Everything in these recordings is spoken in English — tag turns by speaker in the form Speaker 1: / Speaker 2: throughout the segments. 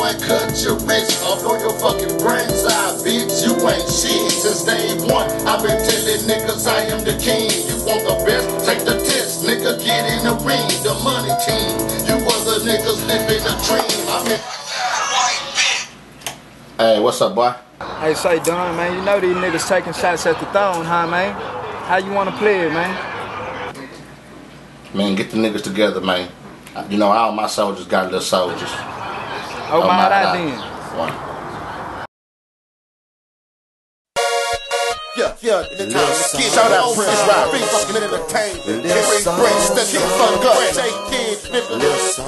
Speaker 1: boy, cut your mess off on your fucking brain side, bitch. You ain't shit since day one. I've been telling niggas I am the king. You want the best? Take the test, nigga. Get in the ring, the money team. You other niggas living a dream. I'm in. Hey, what's up, boy?
Speaker 2: Hey, say, Don, man, you know these niggas taking shots at the throne, huh, man? How you want to play it, man?
Speaker 1: Man, get the niggas together, man. You know, all my soldiers got little soldiers.
Speaker 2: Oh, my God, then.
Speaker 3: Yeah, the time to get shout out Prince Rock, big fucking entertainment. Kerry Prince, step the fuck up, J-Kid, nigga.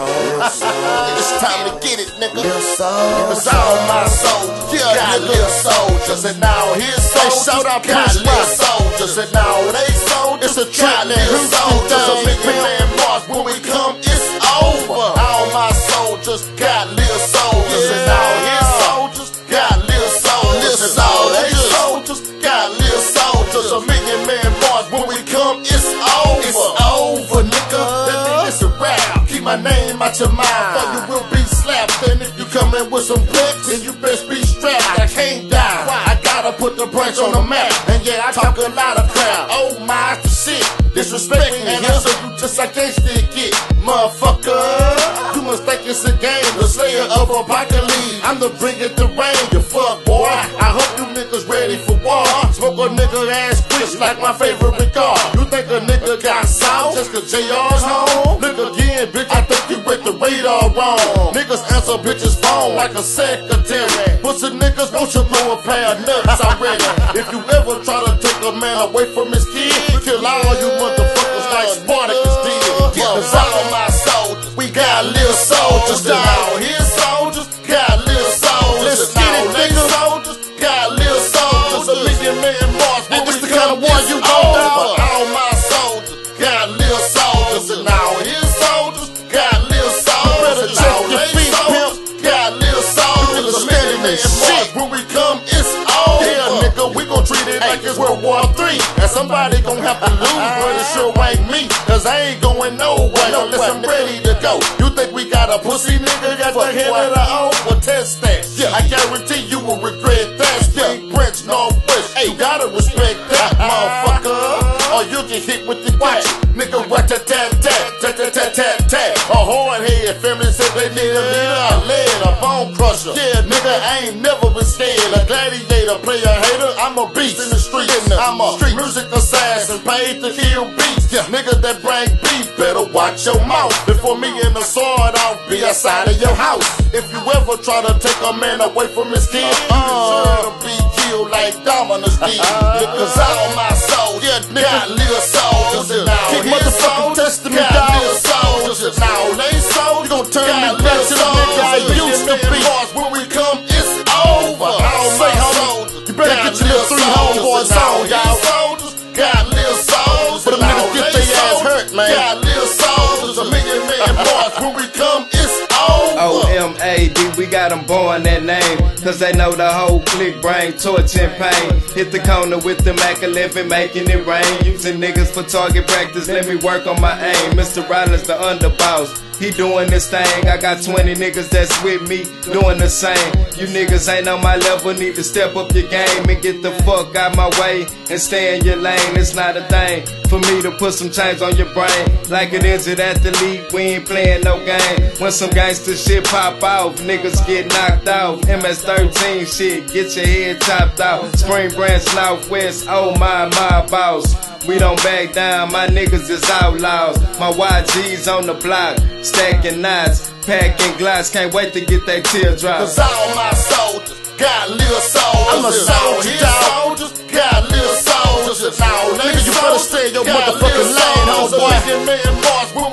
Speaker 3: It's time to get it, nigga. Cause all my soldiers got little soldiers, and now his soldiers got little soldiers, and now they soldiers got little soldiers. A $1,000,000 march when we come, it's over. All my soldiers got little soldiers, and now his soldiers got little soldiers, and all they soldiers got little soldiers. A $1,000,000 march when we come, it's over. It's over, nigga. That means it's a rap. Keep my name out your mind, or you will be slapped. And if you come in with some bricks, then you best be strapped. I can't die. I gotta put the branch on the map. And yeah, I talk a lot of crap. Oh my shit, disrespect me, and so you just like gangsta get, motherfucker. You must think it's a game, the slayer of apocalypse. I'm the bring it the rain, you fuck boy. I hope you niggas ready for war. Smoke a nigga ass bitch like my favorite car. You think a nigga got sound just cause JR's home? Look again, bitch, I think you break the radar wrong. Niggas answer bitches phone like a secretary. Pussy niggas, won't you blow a pair of nuts already? If you ever try to take a man away from his kid, kill all you motherfuckers like Spartacus did. Cause all my soldiers, we got little soldiers. And all his soldiers got little soldiers. Let's get it, nigga. Soldiers got little soldiers. A $1,000,000 march, and this the kind of war you gon' die. All my soldiers got little soldiers, and all his soldiers got little soldiers. And all they soldiers got little soldiers. A $1,000,000 march when we come, it's over. Yeah, nigga, we gon' treat it like it's World War III. And somebody gon' have to lose, but it sure ain't me. Cause I ain't going nowhere unless I'm ready to go. You think we got a pussy nigga got the head of the O? Well, test that. Yeah, I guarantee you will regret that. Straight French, Northwest. Hey, you gotta respect that, motherfucker. Or you get hit with the watch. Nigga, rat-tat-tat-tat, tat-tat-tat-tat. A hard-head family said they need a leader, a lead, a bone crusher. Yeah, nigga, I ain't never been scared. A gladiator, player hater, I'm a beast in the street. I'm a street music assassin, paid to kill beats. Yeah, nigga that bring beef, better watch your mouth. Before me and the sword, I'll be outside of your house. If you ever try to take a man away from his kid, you deserve to be killed like Dominus did. Because all my soldiers got little soldiers, and now his soldiers got little soldiers, and now they soldiers, you gon' turn me back to the nigga I used to be. When we come, it's over. All my soldiers, you better get your little 3 homeboys on, y'all. Soldiers got little soldiers, but them niggas get their ass hurt, man. Got little soldiers, a $1,000,000 march when we come, it's over.
Speaker 2: O-M-A-D, we got them born that name, cause they know the whole clique bring torch and pain. Hit the corner with the Mac 11, making it rain. Using niggas for target practice, let me work on my aim. Mr. Rollins, the underboss, he doing this thing. I got 20 niggas that's with me, doing the same. You niggas ain't on my level, need to step up your game and get the fuck out my way and stay in your lane. It's not a thing for me to put some chains on your brain. Like it is at athlete, we ain't playing no game. When some gangster shit pop off, niggas get knocked off. MS-13 shit, get your head chopped out. Spring Branch Northwest, oh my boss. We don't back down, my niggas is outlaws. My YG's on the block, stacking knots, packing glass. Can't wait to get that teardrop.
Speaker 3: Cause all my soldiers got little soldiers. I'm a soldier, soldiers got little soldiers. Now, nigga, you better stay in your motherfucking lane, homeboy. $1,000,000 march when